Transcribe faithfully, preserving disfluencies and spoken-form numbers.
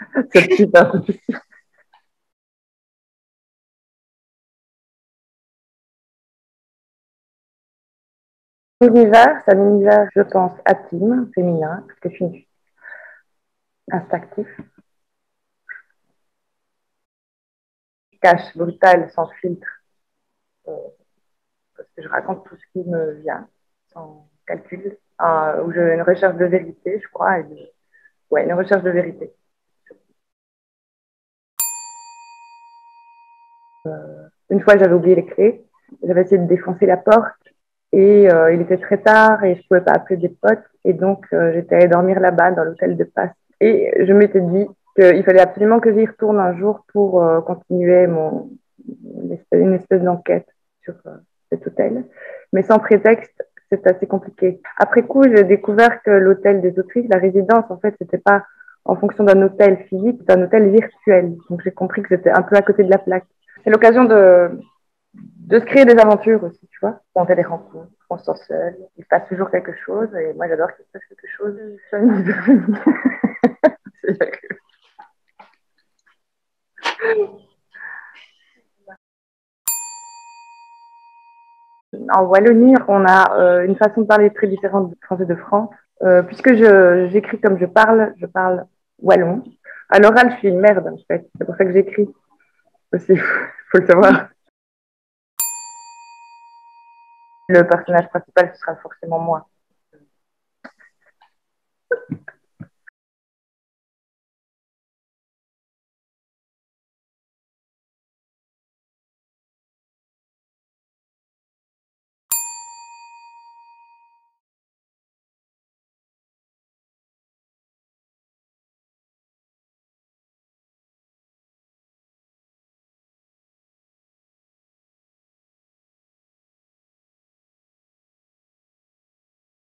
C'est super. L'univers, c'est un univers, je pense, intime, féminin, parce que je suis instinctif, cache, brutal, sans filtre, euh, parce que je raconte tout ce qui me vient, sans calcul, euh, où j'ai une recherche de vérité, je crois, et de... ouais, une recherche de vérité. Une fois, j'avais oublié les clés, j'avais essayé de défoncer la porte, et euh, il était très tard, et je pouvais pas appeler des potes, et donc euh, j'étais allée dormir là-bas, dans l'hôtel de passe. Et je m'étais dit qu'il fallait absolument que j'y retourne un jour pour euh, continuer mon, une espèce, une espèce d'enquête sur euh, cet hôtel. Mais sans prétexte, c'est assez compliqué. Après coup, j'ai découvert que l'hôtel des autrices, la résidence, en fait, c'était pas en fonction d'un hôtel physique, c'était un hôtel virtuel. Donc j'ai compris que j'étais un peu à côté de la plaque. C'est l'occasion de, de se créer des aventures aussi, tu vois. On fait des rencontres, on se sent seul, il se passe toujours quelque chose, et moi j'adore qu'il se passe quelque chose. En Wallonie, on a euh, une façon de parler très différente du français de France. Euh, puisque je, j'écris comme je parle, je parle wallon. À l'oral, je suis une merde, en fait. C'est pour ça que j'écris aussi, il faut le savoir. Le personnage principal, ce sera forcément moi.